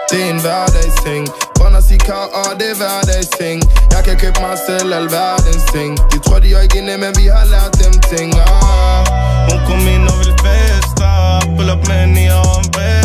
Det er en hverdagsting. Brænder cigar, og det er hverdagsting. Jeg kan købe mig selv alverdens ting. De tror de er ikke inde, men vi har lært dem ting. Hun kom ind og ville feste. Pull up med en 9 og en